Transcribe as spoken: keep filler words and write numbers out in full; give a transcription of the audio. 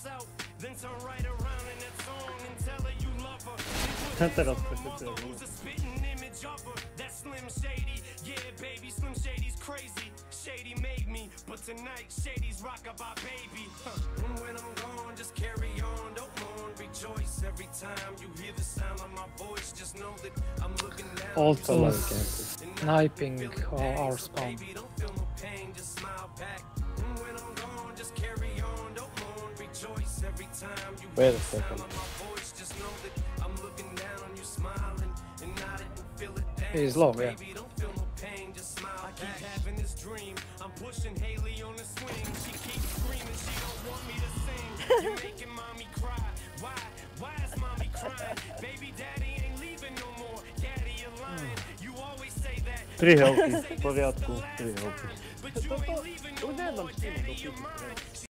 Teraz przeczytałem. Shady made me, but tonight Shady's rockin' my baby. Huh. And when I'm gone, just carry on, don't mourn, rejoice every time you hear the sound of my voice. Just know that I'm looking down. Also sniping our spawn. Baby, don't feel no pain, just smile back. And when I'm gone, just carry on, don't mourn, rejoice every time you hear the sound of my voice. Just know that I'm looking down on you, smiling, and I didn't feel it. He's low, yeah. Baby, don't feel no pain, just smile. I keep having this dream. I'm pushing Haley on the swing. She keeps screaming, she don't want me to sing. You're making mommy cry. Why? Why is mommy crying? Baby daddy ain't leaving no more. Daddy, you're lying. You always say that. Trzy hełki, w porządku, trzy hełki. But you ain't leaving no more. Daddy, you're mine.